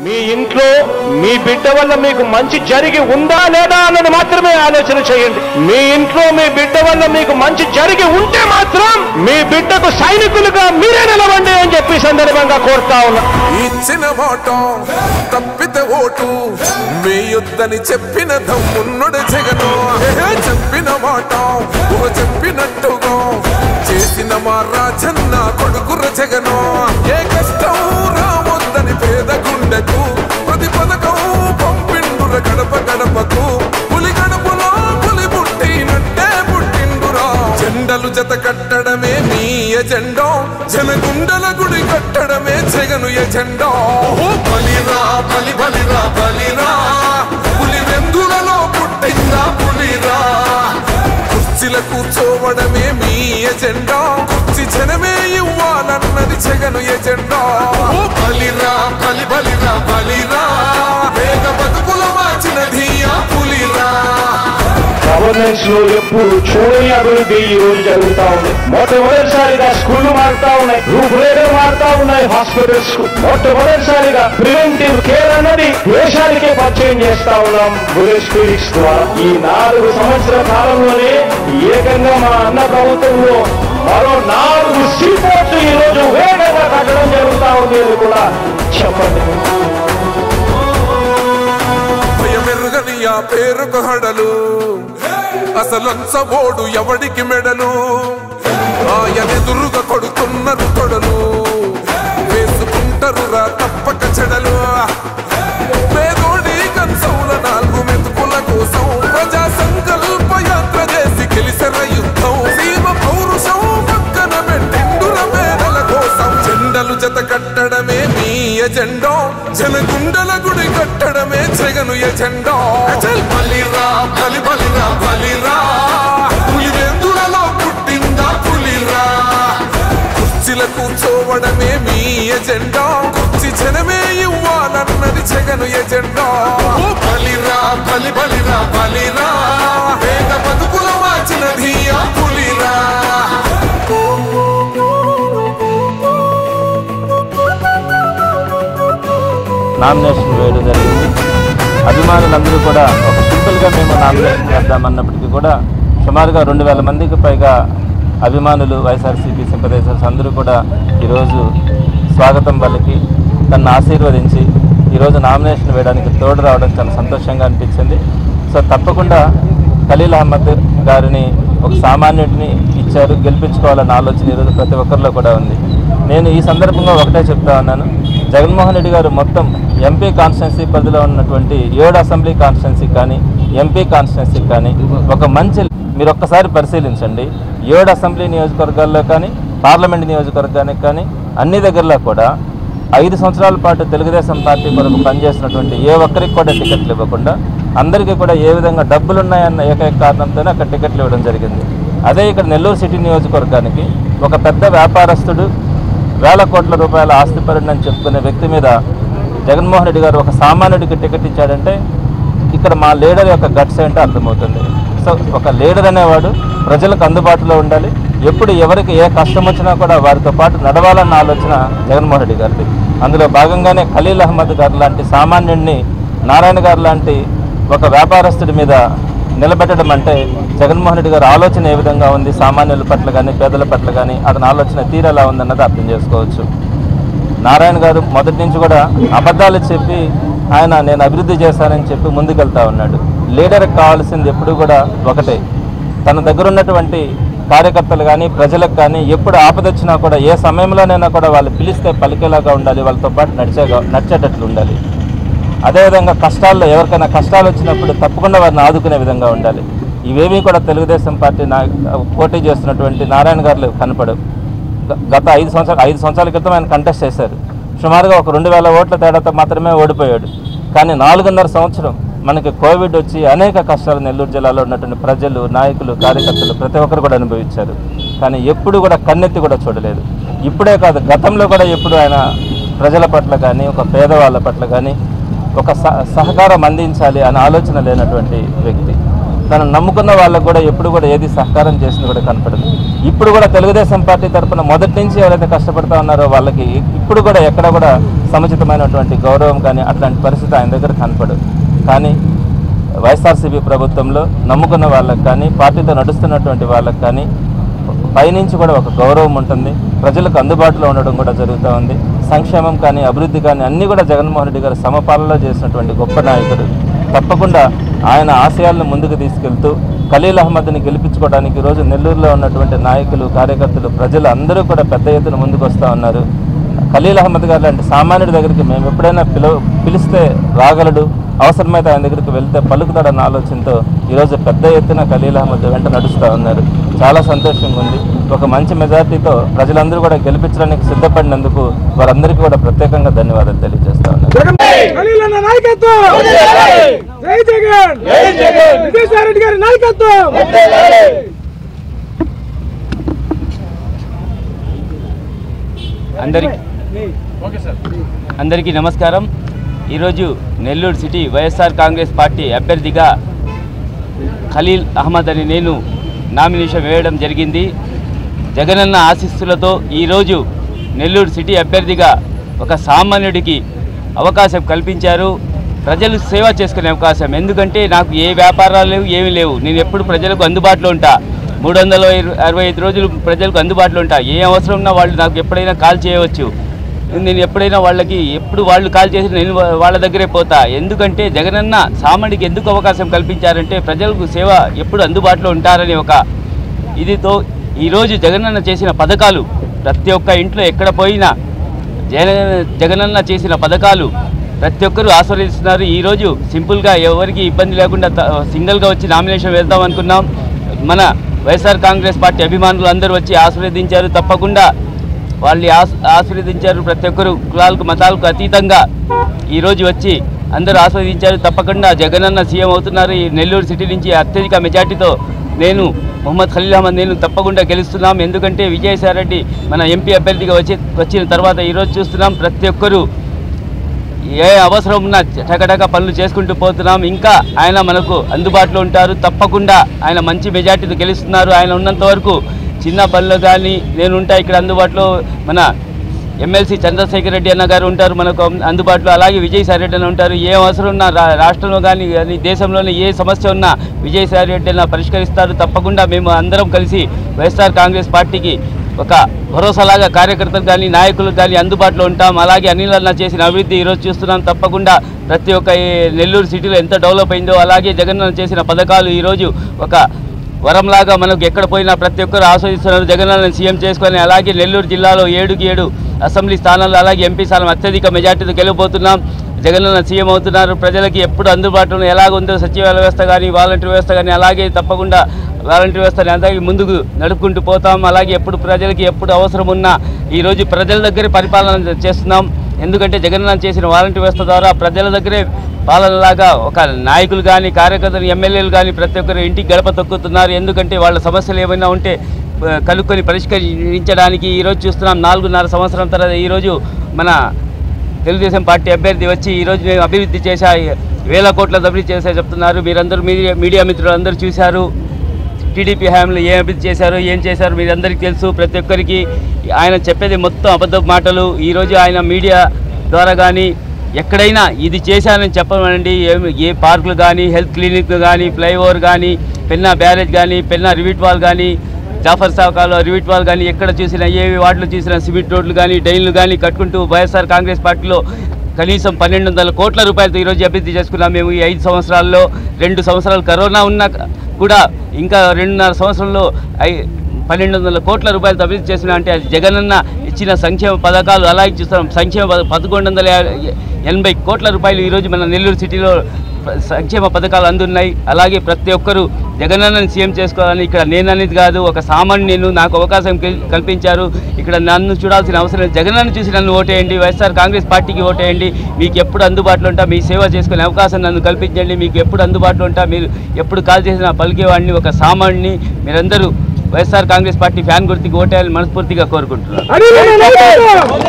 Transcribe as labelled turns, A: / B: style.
A: మీ ఇంట్లో మీ బిడ్డ వల్ల మీకు మంచి జరిగి ఉందా లేదా అన్నది మాత్రమే ఆలోచన చేయండి. మీ ఇంట్లో మీ బిడ్డ వల్ల మీకు మంచి జరిగి ఉంటే మాత్రం మీ బిడ్డకు సైనికులుగా మీరే నిలవండి అని చెప్పి సందర్భంగా కోరుతా ఉన్నా.
B: ఇచ్చిన మాట తప్పితే ఓటు మీ యుద్ధని చెప్పిన దమ్మున్నడు జగను. చెప్పిన మాట చెప్పినట్టుగా చేసిన మా రాజన్న కొడుకుర జగను. ఏ కష్టం రావద్దని పేద గుండెకు ప్రతి పథకం పంపిండుర గడప గడపకు. పులి గడపలో పులి పుట్టినట్టే పుట్టిండురా. జెండలు జత కట్టడమే మీ ఎజెండా, జనగుండల గుడి కట్టడమే జగను ఎజెండా. బలిరా బలి బలిరా బలిరా, పులి వెందులలో పుట్టిందా పులిరా. కుర్చీల కూర్చోవడమే మీ ఎజెండా, కుర్చీ జనమే ఇవ్వాలన్నది జగను ఎజెండా. బలిరా బలి బలిరా బలిరా, వేగ బతుకుల మార్చినది ఆ పులిరా.
A: గవర్నెన్స్ లో ఎప్పుడు చూడని అభివృద్ధి ఈ రోజు జరుగుతా ఉంది. మొట్టమొదటిసారిగా స్కూళ్లు మారుతా ఉన్నాయి, రూపురేఖలు మారుతా ఉన్నాయి. హాస్పిటల్స్ కు మొట్టమొదటిసారిగా ప్రివెంటివ్ కేర్ అన్నది దేశానికే పరిచయం చేస్తా ఉన్నాం బుల్లెట్ క్లినిక్స్ ద్వారా. ఈ 4 సంవత్సరాల కాలంలోనే ఏకంగా మా అన్న ప్రభుత్వంలో మరో 4 సీపోర్ట్లు ఈ రోజు వేగంగా కట్టడం జరుగుతా ఉంది అని కూడా చెప్పండి.
B: భయమెరుగని ఆ పేరుకు హడలు, అసలంచబోడు ఎవడికి మెడలు. ఆయనెదురుగా కొడుతున్నారు తొడలు, వేసుకుంటారు రా తప్పక చెడలు. పేదోడి కంచౌల 4 మెతుకుల కోసం ప్రజా సంకల్ప యాత్ర చేసి గెలిసిన యుద్ధం. సీమ పౌరుషం పక్కన పెట్టిండుర పేదల కోసం. జెండలు జత కట్టడమే మీ ఎజెండా, జనగుండల గుడి కట్టడమే జగను ఎజెండా. బలిరా బలి బలిరా బలిరా, పులి వెందులలో పుట్టిందా పులిరా. కుర్చీల కూర్చోవడమే మీ ఎజెండా, కుర్చీ జనమే ఇవ్వాలన్నది జగను ఎజెండా. బలిరా బలి బలిరా బలిరా, వేగ బతుకుల మార్చినది ఆ పులిరా.
C: నామినేషన్ వేయడం జరిగింది. అభిమానులందరూ కూడా ఒక సింపుల్గా మేము నామినేషన్ చేద్దామన్నప్పటికీ కూడా సుమారుగా 2000 మందికి పైగా అభిమానులు, వైఎస్ఆర్సీపీ సింపథైజర్స్ అందరూ కూడా ఈరోజు స్వాగతం పలికి తనను ఆశీర్వదించి ఈరోజు నామినేషన్ వేయడానికి తోడు రావడం చాలా సంతోషంగా అనిపించింది. సో తప్పకుండా ఖలీల్ అహ్మద్ గారిని ఒక సామాన్యుడిని ఇచ్చారు, గెలిపించుకోవాలన్న ఆలోచన ఈరోజు ప్రతి ఒక్కరిలో కూడా ఉంది. నేను ఈ సందర్భంగా ఒకటే చెప్తా ఉన్నాను, జగన్మోహన్ రెడ్డి గారు మొత్తం ఎంపీ కాన్స్టిట్యున్సీ పరిధిలో ఉన్నటువంటి 7 అసెంబ్లీ కాన్స్టిట్యున్సీ కానీ ఎంపీ కాన్స్టిట్యున్సీ కానీ ఒక మంచి మీరు ఒక్కసారి పరిశీలించండి. 7 అసెంబ్లీ నియోజకవర్గాల్లో కానీ పార్లమెంట్ నియోజకవర్గానికి కానీ అన్ని దగ్గరలో కూడా 5 సంవత్సరాల పాటు తెలుగుదేశం పార్టీ కొరకు పనిచేసినటువంటి ఏ ఒక్కరికి కూడా టికెట్లు ఇవ్వకుండా అందరికీ కూడా ఏ విధంగా డబ్బులు ఉన్నాయన్న ఏకైక కారణంతోనే అక్కడ టికెట్లు ఇవ్వడం జరిగింది. అదే ఇక్కడ నెల్లూరు సిటీ నియోజకవర్గానికి ఒక పెద్ద వ్యాపారస్తుడు, వేల కోట్ల రూపాయల ఆస్తిపరుడని చెప్పుకునే వ్యక్తి మీద జగన్మోహన్ రెడ్డి గారు ఒక సామాన్యుడికి టికెట్ ఇచ్చాడంటే ఇక్కడ మా లీడర్ యొక్క గట్స్ ఏంటో అర్థమవుతుంది. సో ఒక లీడర్ అనేవాడు ప్రజలకు అందుబాటులో ఉండాలి, ఎప్పుడు ఎవరికి ఏ కష్టం వచ్చినా కూడా వారితో పాటు నడవాలన్న ఆలోచన జగన్మోహన్ రెడ్డి గారిది. అందులో భాగంగానే ఖలీల్ అహ్మద్ గారు లాంటి సామాన్యుడిని నారాయణ గారు లాంటి ఒక వ్యాపారస్తుడి మీద నిలబెట్టడం అంటే జగన్మోహన్ రెడ్డి గారి ఆలోచన ఏ విధంగా ఉంది, సామాన్యుల పట్ల కానీ పేదల పట్ల కానీ అతని ఆలోచన తీరు ఎలా ఉందన్నది అర్థం చేసుకోవచ్చు. నారాయణ గారు మొదటి నుంచి కూడా అబద్ధాలు చెప్పి ఆయన నేను అభివృద్ధి చేశానని చెప్పి ముందుకెళ్తా ఉన్నాడు. లీడర్కి కావాల్సింది ఎప్పుడు కూడా ఒకటే, తన దగ్గర ఉన్నటువంటి కార్యకర్తలు కానీ ప్రజలకు కానీ ఎప్పుడు ఆపదొచ్చినా కూడా ఏ సమయంలోనైనా కూడా వాళ్ళు పిలిస్తే పలికేలాగా ఉండాలి, వాళ్ళతో పాటు నడిచేటట్లు ఉండాలి. అదేవిధంగా కష్టాల్లో ఎవరికైనా కష్టాలు వచ్చినప్పుడు తప్పకుండా వారిని ఆదుకునే విధంగా ఉండాలి. ఇవేమీ కూడా తెలుగుదేశం పార్టీ పోటీ చేస్తున్నటువంటి నారాయణ గారు కనపడవు. గత 5 సంవత్సరాల క్రితం ఆయన కంటెస్ట్ చేశారు, సుమారుగా ఒక 2000 ఓట్ల తేడాతో మాత్రమే ఓడిపోయాడు. కానీ 4.5 సంవత్సరం మనకి కోవిడ్ వచ్చి అనేక కష్టాలు నెల్లూరు జిల్లాలో ఉన్నటువంటి ప్రజలు, నాయకులు, కార్యకర్తలు ప్రతి ఒక్కరు కూడా అనుభవించారు. కానీ ఎప్పుడు కూడా కన్నెత్తి కూడా చూడలేదు. ఇప్పుడే కాదు, గతంలో కూడా ఎప్పుడు ఆయన ప్రజల పట్ల కానీ ఒక పేదవాళ్ళ పట్ల కానీ ఒక సహకారం అందించాలి అనే ఆలోచన లేనటువంటి వ్యక్తి. తను నమ్ముకున్న వాళ్ళకు కూడా ఎప్పుడు కూడా ఏది సహకారం చేసింది కూడా కనపడదు. ఇప్పుడు కూడా తెలుగుదేశం పార్టీ తరఫున మొదటి నుంచి ఎవరైతే కష్టపడుతూ ఉన్నారో వాళ్ళకి ఇప్పుడు కూడా ఎక్కడ కూడా సముచితమైనటువంటి గౌరవం కానీ అట్లాంటి పరిస్థితి ఆయన దగ్గర కనపడదు. కానీ వైఎస్ఆర్సీపీ ప్రభుత్వంలో నమ్ముకున్న వాళ్ళకి కానీ పార్టీతో నడుస్తున్నటువంటి వాళ్ళకి కానీ పైనుంచి కూడా ఒక గౌరవం ఉంటుంది. ప్రజలకు అందుబాటులో ఉండడం కూడా జరుగుతూ ఉంది. సంక్షేమం కానీ అభివృద్ధి కానీ అన్నీ కూడా జగన్మోహన్ రెడ్డి గారు సమపాలనలో చేసినటువంటి గొప్ప నాయకుడు. తప్పకుండా ఆయన ఆశయాలను ముందుకు తీసుకెళ్తూ ఖలీల్ అహ్మద్ని గెలిపించుకోవడానికి ఈరోజు నెల్లూరులో ఉన్నటువంటి నాయకులు, కార్యకర్తలు, ప్రజలు అందరూ కూడా పెద్ద ఎత్తున ముందుకు వస్తూ ఉన్నారు. ఖలీల్ అహ్మద్ గారు లాంటి సామాన్యుడి దగ్గరికి మేము ఎప్పుడైనా పిలిస్తే రాగలడు, అవసరమైతే ఆయన దగ్గరికి వెళ్తే పలుకుతాడన్న ఆలోచనతో ఈరోజు పెద్ద ఎత్తున ఖలీల్ అహ్మద్ వెంట నడుస్తూ ఉన్నారు. చాలా సంతోషంగా ఉంది. ఒక మంచి మెజార్టీతో ప్రజలందరూ కూడా గెలిపించడానికి సిద్ధపడినందుకు వారందరికీ కూడా ప్రత్యేకంగా ధన్యవాదాలు తెలియజేస్తా ఉన్నారు.
D: అందరికీ నమస్కారం. ఈరోజు నెల్లూరు సిటీ వైఎస్ఆర్ కాంగ్రెస్ పార్టీ అభ్యర్థిగా ఖలీల్ అహ్మద్ అని నేను నామినేషన్ వేయడం జరిగింది. జగనన్న ఆశీస్సులతో ఈరోజు నెల్లూరు సిటీ అభ్యర్థిగా ఒక సామాన్యుడికి అవకాశం కల్పించారు. ప్రజలు సేవ చేసుకునే అవకాశం. ఎందుకంటే నాకు ఏ వ్యాపారాలు లేవు, ఏమీ లేవు. నేను ఎప్పుడు ప్రజలకు అందుబాటులో ఉంటా. 365 రోజులు ప్రజలకు అందుబాటులో ఉంటా. ఏ అవసరం ఉన్నా వాళ్ళు నాకు ఎప్పుడైనా కాల్ చేయవచ్చు. నేను ఎప్పుడైనా వాళ్ళకి ఎప్పుడు వాళ్ళు కాల్ చేసి నేను వాళ్ళ దగ్గరే పోతా. ఎందుకంటే జగనన్న సామాన్యుడికి ఎందుకు అవకాశం కల్పించారంటే ప్రజలకు సేవ ఎప్పుడు అందుబాటులో ఉంటారని ఒక ఇదితో ఈరోజు జగనన్న చేసిన పథకాలు ప్రతి ఒక్క ఇంట్లో ఎక్కడ పోయినా జగనన్న చేసిన పథకాలు ప్రతి ఒక్కరూ ఆస్వాదిస్తున్నారు. ఈరోజు సింపుల్గా ఎవరికి ఇబ్బంది లేకుండా సింగిల్గా వచ్చి నామినేషన్ వేద్దాం అనుకున్నాం. మన వైఎస్ఆర్ కాంగ్రెస్ పార్టీ అభిమానులు అందరూ వచ్చి ఆశీర్వదించారు. తప్పకుండా వాళ్ళు ఆశీర్వదించారు. ప్రతి ఒక్కరు కులాలకు మతాలకు అతీతంగా ఈరోజు వచ్చి అందరూ ఆస్వాదించారు. తప్పకుండా జగనన్న సీఎం అవుతున్నారు. ఈ నెల్లూరు సిటీ నుంచి అత్యధిక మెజార్టీతో నేను మొహమ్మద్ ఖలీల్ అహ్మద్ నేను తప్పకుండా గెలుస్తున్నాం. ఎందుకంటే విజయసాయిరెడ్డి మన ఎంపీ అభ్యర్థిగా వచ్చిన తర్వాత ఈరోజు చూస్తున్నాం ప్రతి ఒక్కరూ ఏ అవసరం ఉన్నా టకటక పనులు చేసుకుంటూ పోతున్నాం. ఇంకా ఆయన మనకు అందుబాటులో ఉంటారు. తప్పకుండా ఆయన మంచి మెజార్టీతో గెలుస్తున్నారు. ఆయన ఉన్నంత వరకు చిన్న పనులు కానీ నేను ఉంటా ఇక్కడ అందుబాటులో. మన ఎమ్మెల్సీ చంద్రశేఖర్ రెడ్డి అన్న గారు ఉంటారు మనకు అందుబాటులో. అలాగే విజయసాయిరెడ్డి అన్న ఉంటారు. ఏ అవసరం ఉన్నా రాష్ట్రంలో కానీ దేశంలోని ఏ సమస్య ఉన్నా విజయసాయిరెడ్డి అన్న పరిష్కరిస్తారు. తప్పకుండా మేము అందరం కలిసి వైఎస్ఆర్ కాంగ్రెస్ పార్టీకి ఒక భరోసాలాగా కార్యకర్తలు కానీ నాయకులకు కానీ అందుబాటులో ఉంటాం. అలాగే అనిల్ అన్న చేసిన అభివృద్ధి ఈరోజు చూస్తున్నాం. తప్పకుండా ప్రతి ఒక్క నెల్లూరు సిటీలో ఎంత డెవలప్ అయిందో అలాగే జగనన్న చేసిన పథకాలు ఈరోజు ఒక వరంలాగా మనకు ఎక్కడ పోయినా ప్రతి ఒక్కరు ఆస్వాదిస్తున్నారు. జగనన్న సీఎం చేసుకొని అలాగే నెల్లూరు జిల్లాలో 7కి 7 అసెంబ్లీ స్థానాలు అలాగే ఎంపీ స్థానం అత్యధిక మెజార్టీతో గెలవబోతున్నాం. జగనన్న సీఎం అవుతున్నారు. ప్రజలకి ఎప్పుడు అందుబాటులో ఎలాగుందో సచివాలయ వ్యవస్థ కానీ వాలంటీర్ వ్యవస్థ కానీ అలాగే తప్పకుండా వాలంటీర్ వ్యవస్థని అందరికీ ముందుకు నడుపుకుంటూ పోతాం. అలాగే ఎప్పుడు ప్రజలకి ఎప్పుడు అవసరం ఉన్నా ఈరోజు ప్రజల దగ్గరే పరిపాలన చేస్తున్నాం. ఎందుకంటే జగనన్న చేసిన వాలంటీర్ వ్యవస్థ ద్వారా ప్రజల దగ్గరే పాలనలాగా ఒక నాయకులు కానీ కార్యకర్తలు ఎమ్మెల్యేలు కానీ ప్రతి ఒక్కరు ఇంటికి గడప తొక్కుతున్నారు. ఎందుకంటే వాళ్ళ సమస్యలు ఏమైనా ఉంటే కనుక్కొని పరిష్కరించడానికి ఈరోజు చూస్తున్నాం. 4.5 సంవత్సరం తర్వాత ఈరోజు మన తెలుగుదేశం పార్టీ అభ్యర్థి వచ్చి ఈరోజు మేము అభివృద్ధి చేశా, 1000 కోట్ల అభివృద్ధి చేశా చెప్తున్నారు. మీరందరూ మీడియా మిత్రులు అందరూ చూశారు. టీడీపీ హయాంలో ఏం అభివృద్ధి చేశారు ఏం చేశారు మీరందరికీ తెలుసు. ప్రతి ఒక్కరికి ఆయన చెప్పేది మొత్తం అబద్ధపు మాటలు. ఈరోజు ఆయన మీడియా ద్వారా కానీ ఎక్కడైనా ఇది చేశానని చెప్పమనండి. ఏ పార్కులు కానీ హెల్త్ క్లినిక్లు కానీ ఫ్లైఓవర్ కానీ పెన్నా బ్యారేజ్ కానీ పెన్నా రివిట్ వాల్ కానీ జాఫర్ సాకాలో రివిట్ వాల్ కానీ ఎక్కడ చూసినా ఏ వార్డులో చూసినా సిమెంట్ రోడ్లు కానీ డ్రైన్లు కానీ కట్టుకుంటూ వైఎస్ఆర్ కాంగ్రెస్ పార్టీలో కనీసం 1200 కోట్ల రూపాయలతో ఈరోజు అభివృద్ధి చేసుకున్నాం. మేము ఈ 5 సంవత్సరాల్లో 2 సంవత్సరాలు కరోనా ఉన్నా కూడా ఇంకా 2.5 సంవత్సరంలో 1200 కోట్ల రూపాయలతో అభివృద్ధి చేసినా అంటే అది జగనన్న ఇచ్చిన సంక్షేమ పథకాలు. అలాగే చూస్తాం సంక్షేమ 1180 కోట్ల రూపాయలు ఈరోజు మన నెల్లూరు సిటీలో సంక్షేమ పథకాలు అందున్నాయి. అలాగే ప్రతి ఒక్కరూ జగనన్నని సీఎం చేసుకోవాలని ఇక్కడ నేను అనేది కాదు, ఒక సామాన్యుడు నాకు అవకాశం కల్పించారు. ఇక్కడ నన్ను చూడాల్సిన అవసరం లేదు. జగనన్న చూసి నన్ను ఓటేయండి, వైఎస్ఆర్ కాంగ్రెస్ పార్టీకి ఓటేయండి. మీకు ఎప్పుడు అందుబాటులో ఉంటా మీ సేవ చేసుకునే అవకాశం నన్ను కల్పించండి. మీకు ఎప్పుడు అందుబాటులో ఉంటా మీరు ఎప్పుడు కాల్ చేసిన పలికేవాడిని ఒక సామాన్యుడిని. మీరందరూ వైఎస్ఆర్ కాంగ్రెస్ పార్టీ ఫ్యాన్ గుర్తుకి ఓటేయాలని మనస్ఫూర్తిగా కోరుకుంటున్నారు.